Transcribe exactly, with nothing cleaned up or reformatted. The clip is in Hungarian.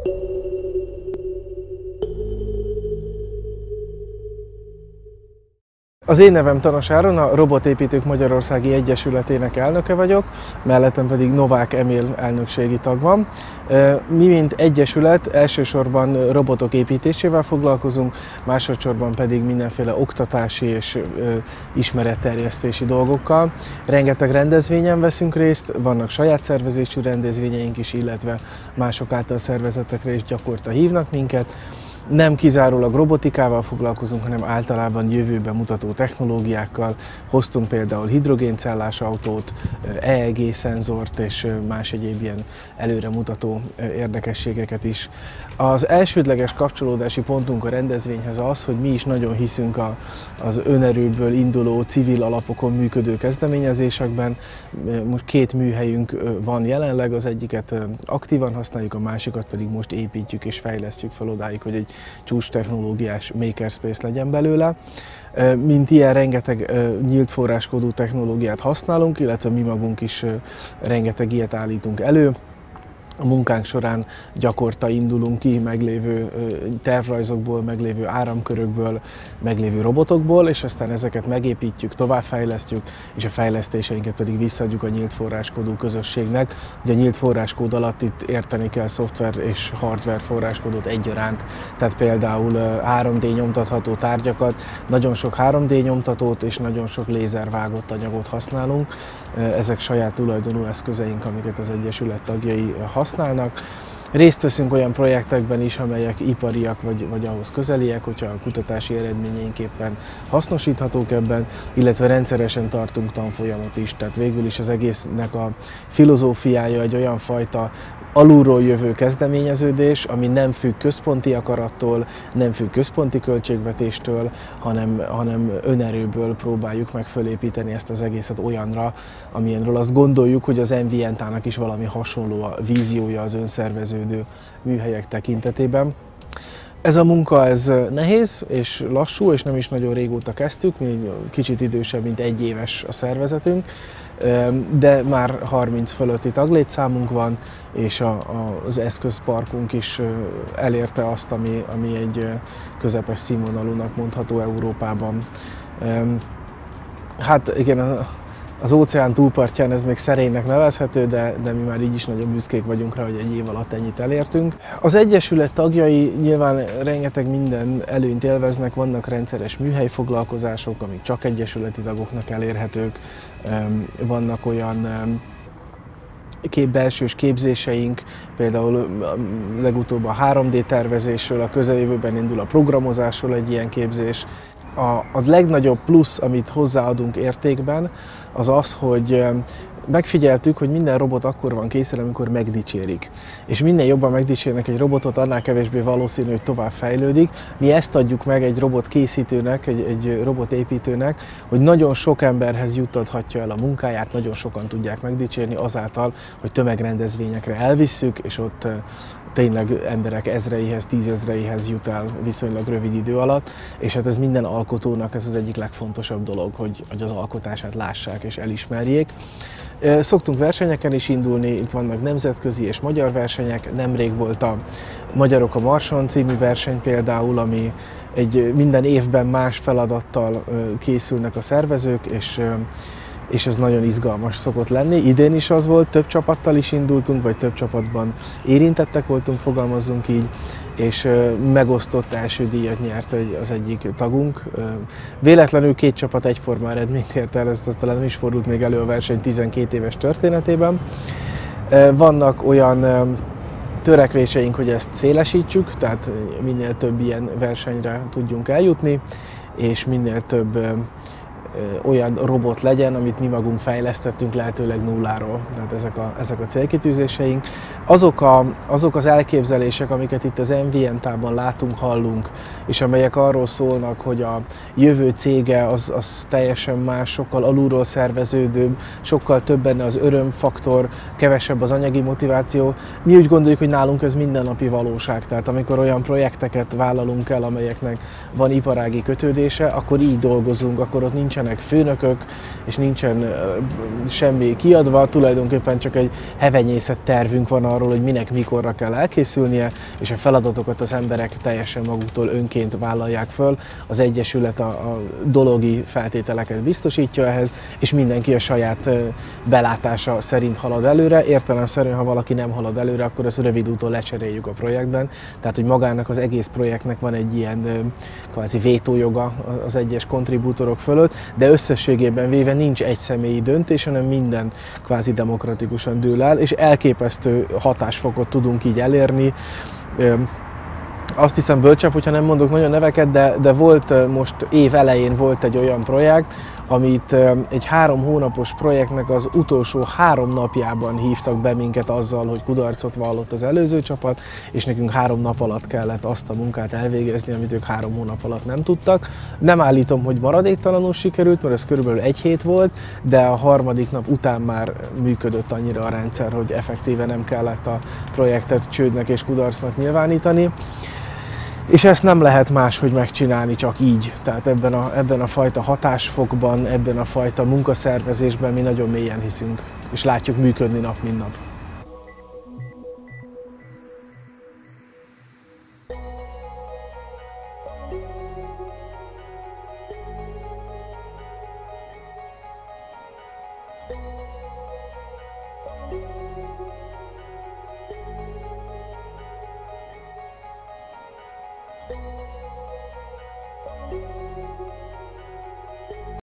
Az én nevem Tanas Áron, a Robotépítők Magyarországi Egyesületének elnöke vagyok, mellettem pedig Novák Emil elnökségi tag van. Mi, mint egyesület, elsősorban robotok építésével foglalkozunk, másodszorban pedig mindenféle oktatási és ismeretterjesztési dolgokkal. Rengeteg rendezvényen veszünk részt, vannak saját szervezésű rendezvényeink is, illetve mások által szervezetekre is gyakorta hívnak minket. Nem kizárólag robotikával foglalkozunk, hanem általában jövőben mutató technológiákkal. Hoztunk például hidrogéncellás autót, E E G szenzort és más egyéb ilyen előre mutató érdekességeket is. Az elsődleges kapcsolódási pontunk a rendezvényhez az, hogy mi is nagyon hiszünk a, az önerőből induló civil alapokon működő kezdeményezésekben. Most két műhelyünk van jelenleg, az egyiket aktívan használjuk, a másikat pedig most építjük és fejlesztjük fel odáig, hogy egy csúcs technológiás makerspace legyen belőle. Mint ilyen rengeteg nyílt forráskódú technológiát használunk, illetve mi magunk is rengeteg ilyet állítunk elő. A munkánk során gyakorta indulunk ki meglévő tervrajzokból, meglévő áramkörökből, meglévő robotokból, és aztán ezeket megépítjük, továbbfejlesztjük, és a fejlesztéseinket pedig visszaadjuk a nyílt forráskódú közösségnek. Ugye a nyílt forráskód alatt itt érteni kell szoftver és hardware forráskódot egyaránt, tehát például három dé nyomtatható tárgyakat, nagyon sok három dé nyomtatót és nagyon sok lézervágott anyagot használunk. Ezek saját tulajdonú eszközeink, amiket az Egyesület tagjai használnak. Részt veszünk olyan projektekben is, amelyek ipariak vagy, vagy ahhoz közeliek, hogyha a kutatási eredményeink éppen hasznosíthatók ebben, illetve rendszeresen tartunk tanfolyamot is. Tehát végül is az egésznek a filozófiája egy olyan fajta alulról jövő kezdeményeződés, ami nem függ központi akarattól, nem függ központi költségvetéstől, hanem, hanem önerőből próbáljuk meg fölépíteni ezt az egészet olyanra, amilyenről azt gondoljuk, hogy az Envientának is valami hasonló a víziója az önszerveződő műhelyek tekintetében. Ez a munka ez nehéz és lassú, és nem is nagyon régóta kezdtük, mi kicsit idősebb, mint egy éves a szervezetünk, de már harminc fölötti taglétszámunk van, és a, a, az eszközparkunk is elérte azt, ami, ami egy közepes színvonalúnak mondható Európában. Hát igen, az óceán túlpartján ez még szerénynek nevezhető, de, de mi már így is nagyon büszkék vagyunk rá, hogy egy év alatt ennyit elértünk. Az Egyesület tagjai nyilván rengeteg minden előnyt élveznek, vannak rendszeres műhelyfoglalkozások, amik csak egyesületi tagoknak elérhetők, vannak olyan kép belsős képzéseink, például legutóbb a három dé tervezésről, a közeljövőben indul a programozásról egy ilyen képzés. A, a legnagyobb plusz, amit hozzáadunk értékben, az az, hogy megfigyeltük, hogy minden robot akkor van készen, amikor megdicsérik. És minél jobban megdicsérnek egy robotot, annál kevésbé valószínű, hogy tovább fejlődik. Mi ezt adjuk meg egy robot készítőnek, egy, egy robotépítőnek, hogy nagyon sok emberhez juttathatja el a munkáját, nagyon sokan tudják megdicsérni azáltal, hogy tömegrendezvényekre elvisszük, és ott tényleg emberek ezreihez, tízezreihez jut el viszonylag rövid idő alatt, és hát ez minden alkotónak ez az egyik legfontosabb dolog, hogy, hogy az alkotását lássák és elismerjék. Szoktunk versenyeken is indulni, itt vannak nemzetközi és magyar versenyek, nemrég volt a Magyarok a Marson című verseny például, ami egy minden évben más feladattal készülnek a szervezők, és és ez nagyon izgalmas szokott lenni. Idén is az volt, több csapattal is indultunk, vagy több csapatban érintettek voltunk, fogalmazzunk így, és megosztott első díjat nyert az egyik tagunk. Véletlenül két csapat egyforma eredményt ért el, ez talán nem is fordult még elő a verseny tizenkét éves történetében. Vannak olyan törekvéseink, hogy ezt szélesítsük, tehát minél több ilyen versenyre tudjunk eljutni, és minél több olyan robot legyen, amit mi magunk fejlesztettünk lehetőleg nulláról. Tehát ezek a, ezek a célkitűzéseink. Azok, a, azok az elképzelések, amiket itt az Envientában látunk, hallunk, és amelyek arról szólnak, hogy a jövő cége az, az teljesen más, sokkal alulról szerveződőbb, sokkal több benne az örömfaktor, kevesebb az anyagi motiváció. Mi úgy gondoljuk, hogy nálunk ez mindennapi valóság. Tehát amikor olyan projekteket vállalunk el, amelyeknek van iparági kötődése, akkor így dolgozunk, akkor ott nincsen nincsenek főnökök, és nincsen semmi kiadva, tulajdonképpen csak egy hevenyészet tervünk van arról, hogy minek mikorra kell elkészülnie, és a feladatokat az emberek teljesen maguktól önként vállalják föl. Az Egyesület a, a dologi feltételeket biztosítja ehhez, és mindenki a saját belátása szerint halad előre. Értelemszerűen, ha valaki nem halad előre, akkor ezt rövid úton lecseréljük a projektben. Tehát, hogy magának az egész projektnek van egy ilyen kvázi vétójoga az egyes kontribútorok fölött, de összességében véve nincs egy személyi döntés, hanem minden kvázi demokratikusan dől el, és elképesztő hatásfokot tudunk így elérni. Azt hiszem bölcsebb, hogyha nem mondok nagyon neveket, de, de volt most év elején volt egy olyan projekt, amit egy három hónapos projektnek az utolsó három napjában hívtak be minket azzal, hogy kudarcot vallott az előző csapat, és nekünk három nap alatt kellett azt a munkát elvégezni, amit ők három hónap alatt nem tudtak. Nem állítom, hogy maradéktalanul sikerült, mert ez körülbelül egy hét volt, de a harmadik nap után már működött annyira a rendszer, hogy effektíve nem kellett a projektet csődnek és kudarcnak nyilvánítani. És ezt nem lehet máshogy megcsinálni, csak így. Tehát ebben a, ebben a fajta hatásfokban, ebben a fajta munkaszervezésben mi nagyon mélyen hiszünk, és látjuk működni nap, mint nap. Thank you.